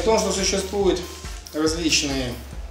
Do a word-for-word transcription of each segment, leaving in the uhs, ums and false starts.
том, что существуют различные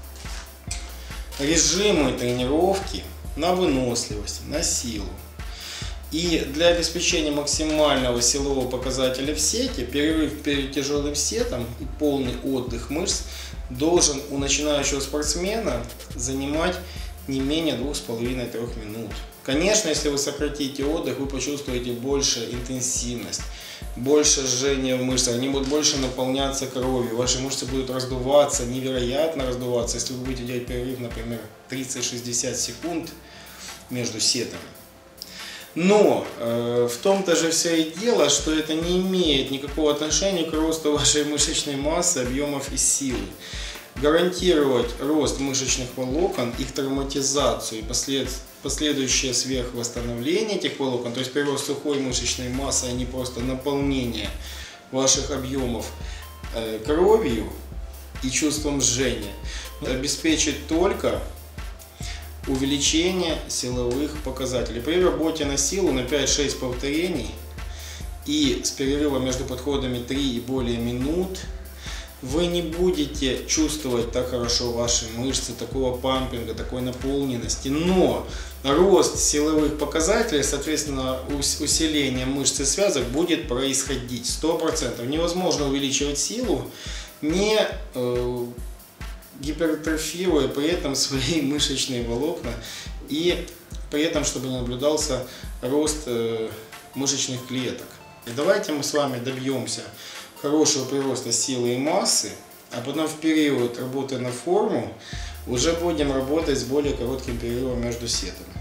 режимы тренировки на выносливость, на силу. И для обеспечения максимального силового показателя в сете, перерыв перед тяжелым сетом и полный отдых мышц должен у начинающего спортсмена занимать не менее двух с половиной-трёх минут. Конечно, если вы сократите отдых, вы почувствуете больше интенсивность, больше жжения в мышцах, они будут больше наполняться кровью, ваши мышцы будут раздуваться, невероятно раздуваться, если вы будете делать перерыв, например, тридцать-шестьдесят секунд между сетами. Но э, в том-то же все и дело, что это не имеет никакого отношения к росту вашей мышечной массы, объемов и силы. Гарантировать рост мышечных волокон, их травматизацию и послед... последующее сверхвосстановление этих волокон, то есть прирост сухой мышечной массы, а не просто наполнение ваших объемов э, кровью и чувством жжения, обеспечит только увеличение силовых показателей. При работе на силу на пять-шесть повторений и с перерывом между подходами три и более минут вы не будете чувствовать так хорошо ваши мышцы, такого пампинга, такой наполненности, но рост силовых показателей, соответственно усиление мышц и связок будет происходить сто процентов. Невозможно увеличивать силу, не э, гипертрофируя при этом свои мышечные волокна и при этом, чтобы не наблюдался рост э, мышечных клеток. И давайте мы с вами добьемся хорошего прироста силы и массы, а потом в период работы на форму уже будем работать с более коротким перерывом между сетами.